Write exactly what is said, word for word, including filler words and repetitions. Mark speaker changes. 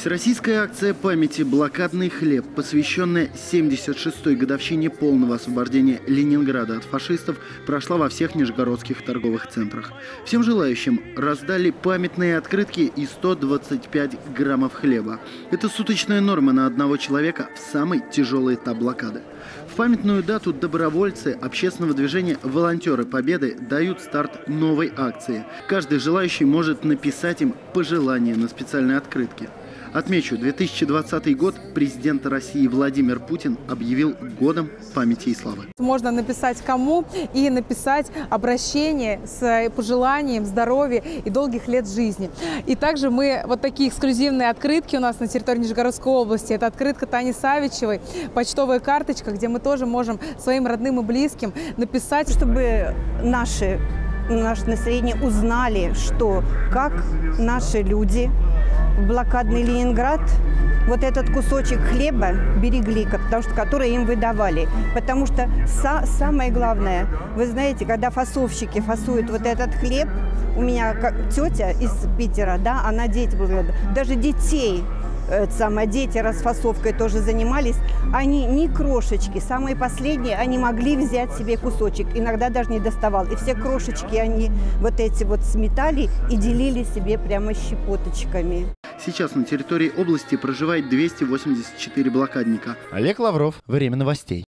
Speaker 1: Всероссийская акция памяти «Блокадный хлеб», посвященная семьдесят шестой годовщине полного освобождения Ленинграда от фашистов, прошла во всех нижегородских торговых центрах. Всем желающим раздали памятные открытки и сто двадцать пять граммов хлеба. Это суточная норма на одного человека в самый тяжелый этап блокады. В памятную дату добровольцы общественного движения «Волонтеры Победы» дают старт новой акции. Каждый желающий может написать им пожелания на специальной открытке. Отмечу, две тысячи двадцатый год президент России Владимир Путин объявил годом памяти и славы.
Speaker 2: Можно написать кому и написать обращение с пожеланием здоровья и долгих лет жизни. И также мы вот такие эксклюзивные открытки у нас на территории Нижегородской области. Это открытка Тани Савичевой, почтовая карточка, где мы тоже можем своим родным и близким написать,
Speaker 3: чтобы наши, наше население узнали, что как наши люди в блокадный Ленинград вот этот кусочек хлеба берегли, потому что, который им выдавали. Потому что са самое главное, вы знаете, когда фасовщики фасуют вот этот хлеб, у меня как тетя из Питера, да, она дети была, даже детей, это самое, дети расфасовкой тоже занимались, они ни крошечки, самые последние, они могли взять себе кусочек, иногда даже не доставал. И все крошечки они вот эти вот сметали и делили себе прямо щепоточками.
Speaker 1: Сейчас на территории области проживает двести восемьдесят четыре блокадника.
Speaker 4: Олег Лавров. Время новостей.